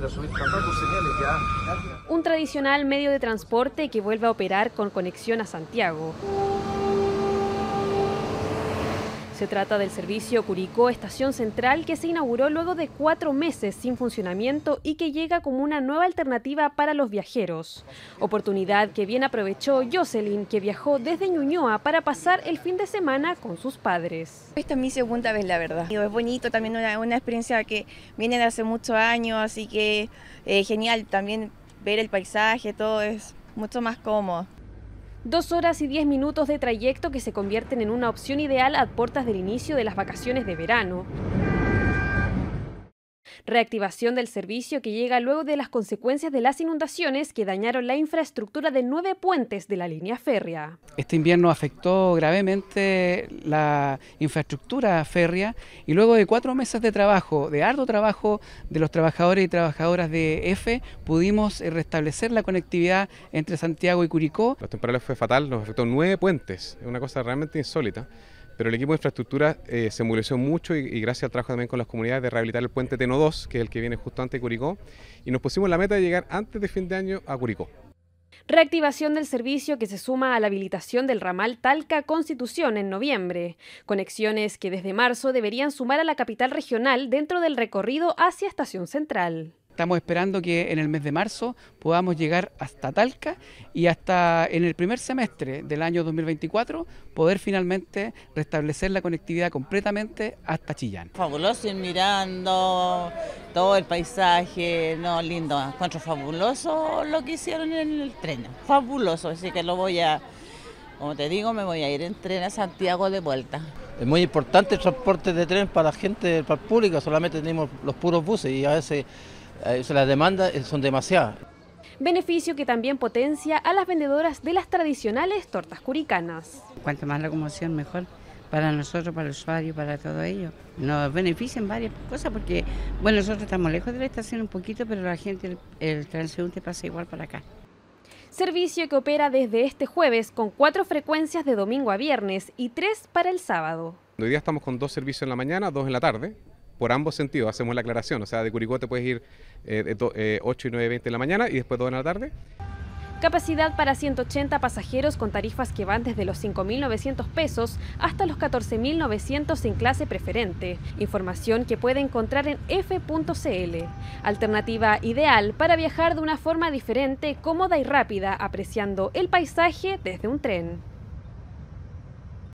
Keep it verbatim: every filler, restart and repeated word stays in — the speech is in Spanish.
Un tradicional medio de transporte que vuelve a operar con conexión a Santiago. Se trata del servicio Curicó Estación Central, que se inauguró luego de cuatro meses sin funcionamiento y que llega como una nueva alternativa para los viajeros. Oportunidad que bien aprovechó Jocelyn, que viajó desde Ñuñoa para pasar el fin de semana con sus padres. Esta es mi segunda vez, la verdad. Es bonito, también una, una experiencia que viene de hace muchos años, así que eh, genial también ver el paisaje, todo es mucho más cómodo. Dos horas y diez minutos de trayecto que se convierten en una opción ideal a puertas del inicio de las vacaciones de verano. Reactivación del servicio que llega luego de las consecuencias de las inundaciones que dañaron la infraestructura de nueve puentes de la línea férrea. Este invierno afectó gravemente la infraestructura férrea y luego de cuatro meses de trabajo, de arduo trabajo de los trabajadores y trabajadoras de EFE, pudimos restablecer la conectividad entre Santiago y Curicó. Los temporales fue fatal, nos afectó nueve puentes, es una cosa realmente insólita. Pero el equipo de infraestructura eh, se movilizó mucho y, y gracias al trabajo también con las comunidades de rehabilitar el puente Teno dos, que es el que viene justo antes de Curicó, y nos pusimos la meta de llegar antes de fin de año a Curicó. Reactivación del servicio que se suma a la habilitación del ramal Talca-Constitución en noviembre. Conexiones que desde marzo deberían sumar a la capital regional dentro del recorrido hacia Estación Central. Estamos esperando que en el mes de marzo podamos llegar hasta Talca y hasta en el primer semestre del año dos mil veinticuatro poder finalmente restablecer la conectividad completamente hasta Chillán. Fabuloso ir mirando todo el paisaje, no, lindo, encuentro fabuloso lo que hicieron en el tren, fabuloso, así que lo voy a, como te digo, me voy a ir en tren a Santiago de vuelta. Es muy importante el transporte de tren para la gente, para el público, solamente tenemos los puros buses y a veces las demandas son demasiadas. Beneficio que también potencia a las vendedoras de las tradicionales tortas curicanas. Cuanto más locomoción, mejor para nosotros, para el usuario, para todo ello. Nos benefician varias cosas porque, bueno, nosotros estamos lejos de la estación un poquito, pero la gente, el, el transeúnte pasa igual para acá. Servicio que opera desde este jueves con cuatro frecuencias de domingo a viernes y tres para el sábado. Hoy día estamos con dos servicios en la mañana, dos en la tarde. Por ambos sentidos hacemos la aclaración, o sea, de Curicó te puedes ir eh, de eh, ocho y nueve veinte de la mañana y después dos en la tarde. Capacidad para ciento ochenta pasajeros con tarifas que van desde los cinco mil novecientos pesos hasta los catorce mil novecientos en clase preferente. Información que puede encontrar en efe punto ce ele. Alternativa ideal para viajar de una forma diferente, cómoda y rápida, apreciando el paisaje desde un tren.